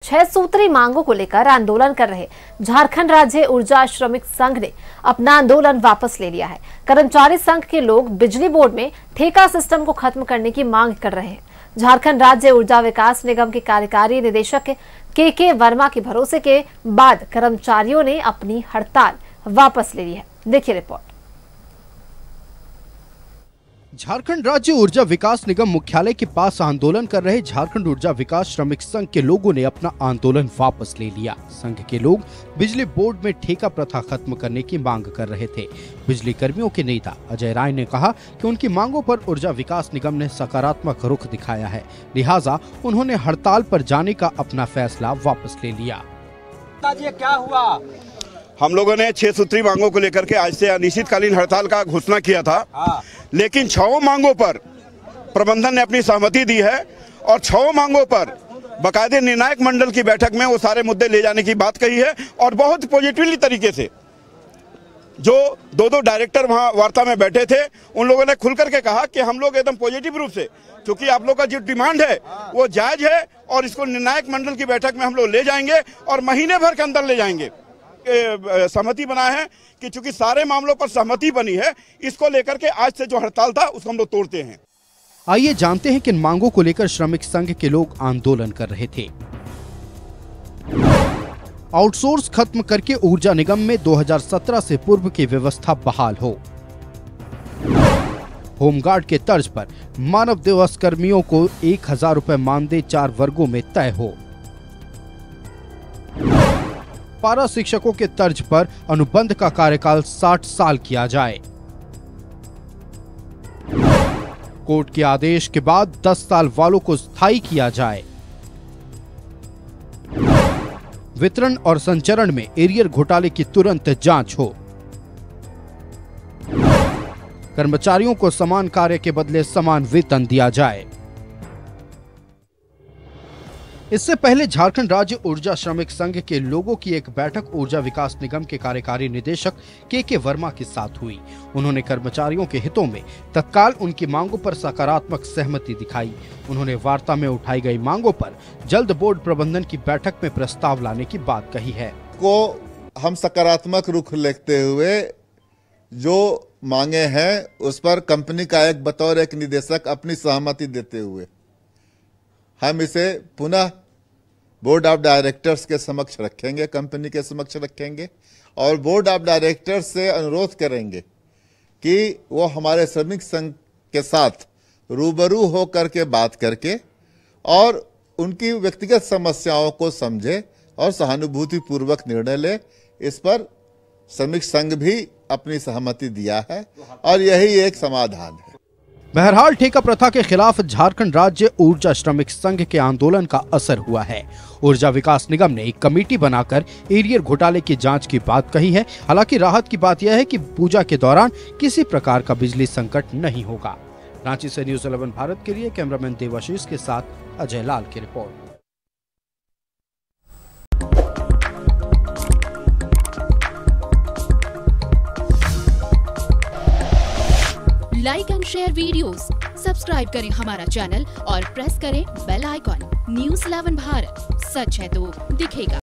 6 सूत्री मांगों को लेकर आंदोलन कर रहे झारखंड राज्य ऊर्जा श्रमिक संघ ने अपना आंदोलन वापस ले लिया है। कर्मचारी संघ के लोग बिजली बोर्ड में ठेका सिस्टम को खत्म करने की मांग कर रहे हैं। झारखंड राज्य ऊर्जा विकास निगम के कार्यकारी निदेशक के वर्मा के भरोसे के बाद कर्मचारियों ने अपनी हड़ताल वापस ले ली है। देखिए रिपोर्ट। झारखंड राज्य ऊर्जा विकास निगम मुख्यालय के पास आंदोलन कर रहे झारखंड ऊर्जा विकास श्रमिक संघ के लोगों ने अपना आंदोलन वापस ले लिया। संघ के लोग बिजली बोर्ड में ठेका प्रथा खत्म करने की मांग कर रहे थे। बिजली कर्मियों के नेता अजय राय ने कहा कि उनकी मांगों पर ऊर्जा विकास निगम ने सकारात्मक रुख दिखाया है, लिहाजा उन्होंने हड़ताल पर जाने का अपना फैसला वापस ले लिया। क्या हुआ? हम लोगों ने 6 सूत्री मांगों को लेकर के आज से अनिश्चितकालीन हड़ताल का घोषणा किया था, लेकिन 6 मांगों पर प्रबंधन ने अपनी सहमति दी है और 6 मांगों पर बाकायदे निर्णायक मंडल की बैठक में वो सारे मुद्दे ले जाने की बात कही है। और बहुत पॉजिटिवली तरीके से जो दो डायरेक्टर वहां वार्ता में बैठे थे, उन लोगों ने खुल करके कहा कि हम लोग एकदम पॉजिटिव रूप से, क्योंकि आप लोग का जो डिमांड है वो जायज है और इसको निर्णायक मंडल की बैठक में हम लोग ले जाएंगे और महीने भर के अंदर ले जाएंगे। सहमति बनाया है कि चूंकि सारे मामलों पर सहमति बनी है, इसको लेकर के आज से जो हड़ताल था उसको हम लोग तोड़ते हैं। आइए जानते हैं किन मांगों को लेकर श्रमिक संघ के लोग आंदोलन कर रहे थे। आउटसोर्स खत्म करके ऊर्जा निगम में 2017 से पूर्व की व्यवस्था बहाल हो। होमगार्ड के तर्ज पर मानव दिवस कर्मियों को 1000 रुपए मानदेय 4 वर्गों में तय हो। पारा शिक्षकों के तर्ज पर अनुबंध का कार्यकाल 60 साल किया जाए। कोर्ट के आदेश के बाद 10 साल वालों को स्थायी किया जाए। वितरण और संचरण में एरियर घोटाले की तुरंत जांच हो। कर्मचारियों को समान कार्य के बदले समान वेतन दिया जाए। इससे पहले झारखंड राज्य ऊर्जा श्रमिक संघ के लोगों की एक बैठक ऊर्जा विकास निगम के कार्यकारी निदेशक के वर्मा के साथ हुई। उन्होंने कर्मचारियों के हितों में तत्काल उनकी मांगों पर सकारात्मक सहमति दिखाई। उन्होंने वार्ता में उठाई गई मांगों पर जल्द बोर्ड प्रबंधन की बैठक में प्रस्ताव लाने की बात कही है। को हम सकारात्मक रुख लेते हुए जो मांगे हैं उस पर कंपनी का बतौर एक निदेशक अपनी सहमति देते हुए हम इसे पुनः बोर्ड ऑफ डायरेक्टर्स के समक्ष रखेंगे, कंपनी के समक्ष रखेंगे और बोर्ड ऑफ डायरेक्टर्स से अनुरोध करेंगे कि वो हमारे श्रमिक संघ के साथ रूबरू होकर के बात करके और उनकी व्यक्तिगत समस्याओं को समझे और सहानुभूति पूर्वक निर्णय ले। इस पर श्रमिक संघ भी अपनी सहमति दिया है और यही एक समाधान है। बहरहाल ठेका प्रथा के खिलाफ झारखंड राज्य ऊर्जा श्रमिक संघ के आंदोलन का असर हुआ है। ऊर्जा विकास निगम ने एक कमेटी बनाकर एरियर घोटाले की जांच की बात कही है। हालांकि राहत की बात यह है कि पूजा के दौरान किसी प्रकार का बिजली संकट नहीं होगा। रांची से न्यूज़ 11 भारत के लिए कैमरामैन देवाशीष के साथ अजय लाल की report. Like and share videos, subscribe करें हमारा चैनल और प्रेस करें बेल आइकॉन। न्यूज़ 11 भारत, सच है तो दिखेगा।